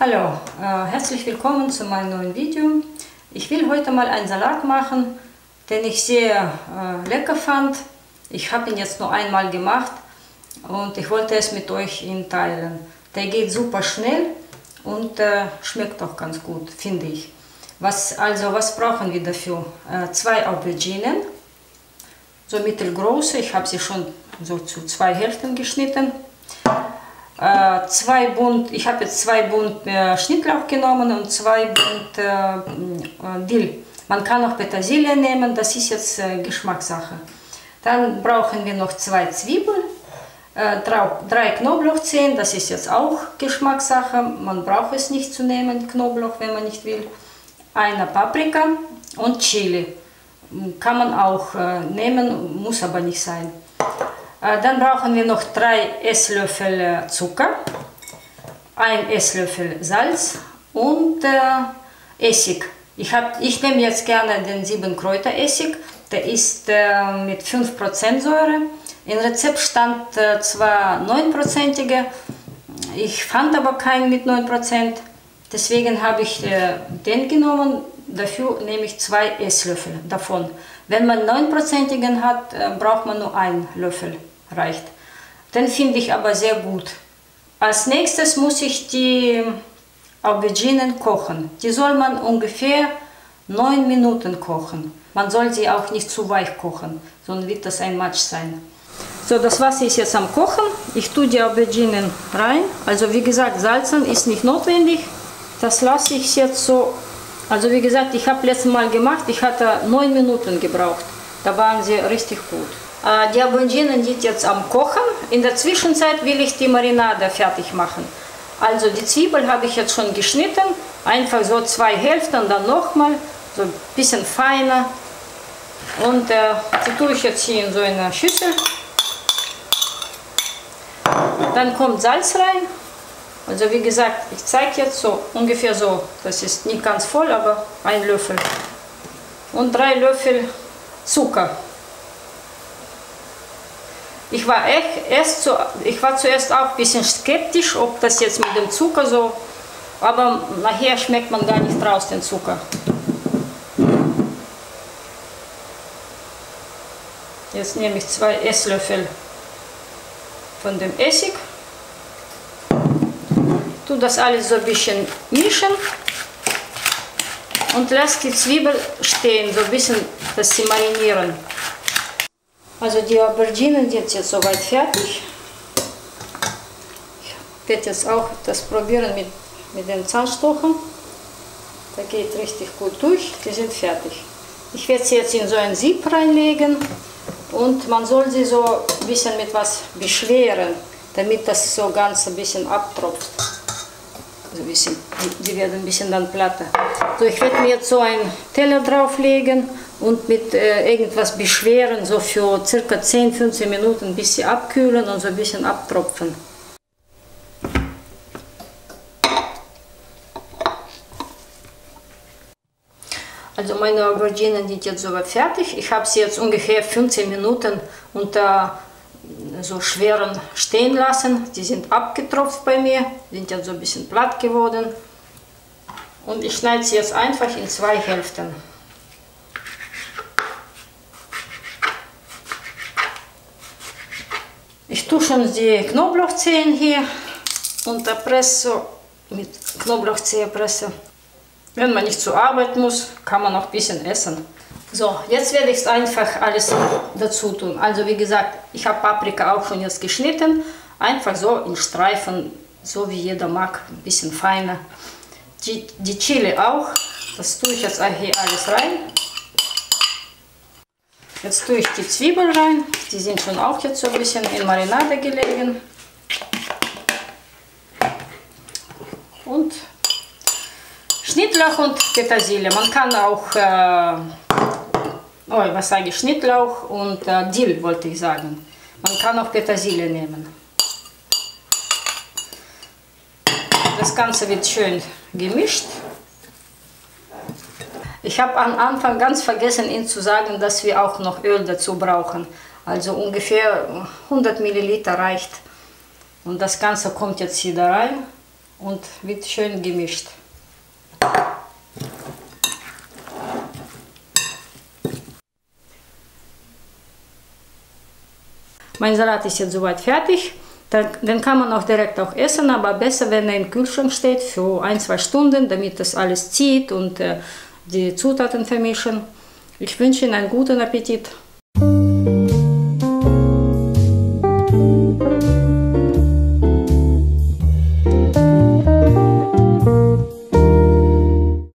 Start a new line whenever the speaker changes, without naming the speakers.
Hallo, herzlich willkommen zu meinem neuen Video. Ich will heute mal einen Salat machen, den ich sehr lecker fand. Ich habe ihn jetzt nur einmal gemacht und ich wollte es mit euch teilen. Der geht super schnell und schmeckt auch ganz gut, finde ich. Was brauchen wir dafür? 2 Auberginen, so mittelgroße. Ich habe sie schon so zu 2 Hälften geschnitten. Ich habe jetzt 2 Bund Schnittlauch genommen und 2 Bund Dill. Man kann auch Petersilie nehmen, das ist jetzt Geschmackssache. Dann brauchen wir noch 2 Zwiebeln, 3 Knoblauchzehen, das ist jetzt auch Geschmackssache. Man braucht es nicht zu nehmen, Knoblauch, wenn man nicht will. Eine Paprika und Chili. Kann man auch nehmen, muss aber nicht sein. Dann brauchen wir noch 3 Esslöffel Zucker, 1 Esslöffel Salz und Essig. Ich nehme jetzt gerne den 7-Kräuter-Essig, der ist mit 5% Säure. Im Rezept stand zwar 9%, ich fand aber keinen mit 9%, deswegen habe ich den genommen. Dafür nehme ich 2 Esslöffel davon. Wenn man 9%igen hat, braucht man nur 1 Löffel. Reicht. Den finde ich aber sehr gut. Als nächstes muss ich die Auberginen kochen. Die soll man ungefähr 9 Minuten kochen. Man soll sie auch nicht zu weich kochen, sonst wird das ein Matsch sein. So, das Wasser ist jetzt am Kochen. Ich tue die Auberginen rein. Also wie gesagt, salzen ist nicht notwendig. Das lasse ich jetzt so. Also wie gesagt, ich habe letztes Mal gemacht, ich hatte 9 Minuten gebraucht. Da waren sie richtig gut. Die Auberginen sind jetzt am Kochen. In der Zwischenzeit will ich die Marinade fertig machen. Also die Zwiebel habe ich jetzt schon geschnitten. Einfach so 2 Hälften, dann nochmal, so ein bisschen feiner. Und die tue ich jetzt hier in so eine Schüssel. Dann kommt Salz rein. Also wie gesagt, ich zeige jetzt so ungefähr so. Das ist nicht ganz voll, aber 1 Löffel. Und 3 Löffel Zucker. Ich war zuerst auch ein bisschen skeptisch, ob das jetzt mit dem Zucker so, aber nachher schmeckt man gar nicht raus, den Zucker. Jetzt nehme ich 2 Esslöffel von dem Essig, tue das alles so ein bisschen mischen und lasse die Zwiebel stehen, so ein bisschen, dass sie marinieren. Also die Auberginen sind jetzt soweit fertig. Ich werde jetzt auch das probieren mit den Zahnstochern. Da geht richtig gut durch, die sind fertig. Ich werde sie jetzt in so ein Sieb reinlegen und man soll sie so ein bisschen mit was beschweren, damit das so ganz ein bisschen abtropft. Also ein bisschen, die werden ein bisschen dann platter. So, ich werde mir jetzt so einen Teller drauflegen und mit irgendwas beschweren, so für ca. 10-15 Minuten, bis sie abkühlen und so ein bisschen abtropfen. Also meine Auberginen sind jetzt soweit fertig. Ich habe sie jetzt ungefähr 15 Minuten unter so schweren stehen lassen. Die sind abgetropft bei mir, sind jetzt so ein bisschen platt geworden. Und ich schneide sie jetzt einfach in 2 Hälften. Ich tue schon die Knoblauchzehen hier unter Presse, mit Knoblauchzehenpresse. Wenn man nicht zur Arbeit muss, kann man auch ein bisschen essen. So, jetzt werde ich einfach alles dazu tun. Also wie gesagt, ich habe Paprika auch schon jetzt geschnitten. Einfach so in Streifen, so wie jeder mag, ein bisschen feiner. Die Chili auch, das tue ich jetzt hier alles rein. Jetzt tue ich die Zwiebeln rein, die sind schon auch jetzt so ein bisschen in Marinade gelegen. Und Schnittlauch und Petersilie. Man kann auch, Schnittlauch und Dill wollte ich sagen. Man kann auch Petersilie nehmen. Das Ganze wird schön gemischt. Ich habe am Anfang ganz vergessen, Ihnen zu sagen, dass wir auch noch Öl dazu brauchen. Also ungefähr 100 Milliliter reicht. Und das Ganze kommt jetzt hier da rein. und wird schön gemischt. Mein Salat ist jetzt soweit fertig. Den kann man auch direkt essen, aber besser, wenn er im Kühlschrank steht für 1-2 Stunden, damit das alles zieht und die Zutaten vermischen. Ich wünsche Ihnen einen guten Appetit.